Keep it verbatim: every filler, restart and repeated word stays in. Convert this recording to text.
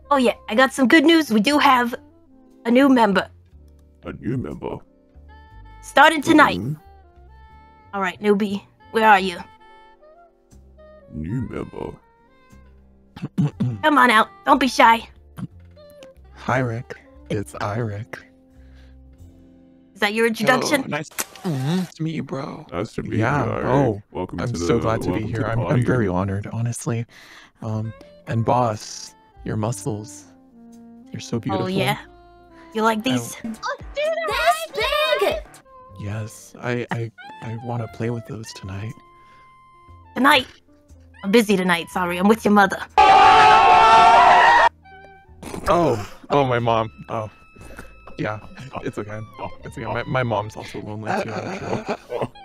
Oh yeah, I got some good news. We do have a new member. A new member? Starting tonight. Mm-hmm. Alright, newbie. Where are you? New member? Come on out. Don't be shy. Hi, Rick. It's IRyS. Is that your introduction? Oh, nice, nice to meet you, bro. Nice to meet yeah, you. Yeah, oh, welcome I'm to so the, glad to be welcome here. To I'm, the I'm very honored, honestly. Um, and boss, your muscles, you're so beautiful. Oh yeah? You like these? I, Oh, dude, that's big! yes, I, I, I want to play with those tonight. Tonight? I'm busy tonight, sorry. I'm with your mother. Oh, oh, my mom. Oh, yeah, it's okay. It's okay. My, my mom's also lonely too, I'm sure.